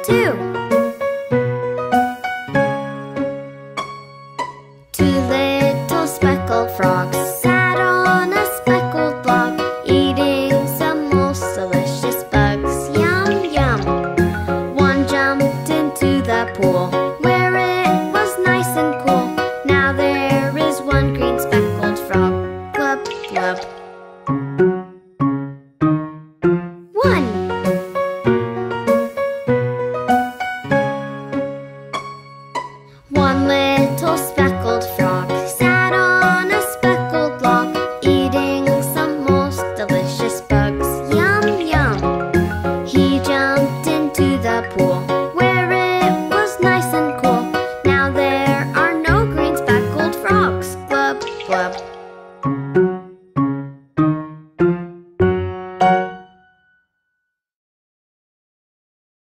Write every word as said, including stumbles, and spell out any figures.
too. Two little speckled frogs sat on a speckled log, eating some most delicious bugs. Yum, yum. One jumped into the pool where it was nice and cool. Now there is one green speckled frog. Glub, glub. One. One little speckled frog sat on a speckled log, eating some most delicious bugs. Yum, yum. He jumped into the pool where it was nice and cool. Now there are no green speckled frogs. Glub, glub.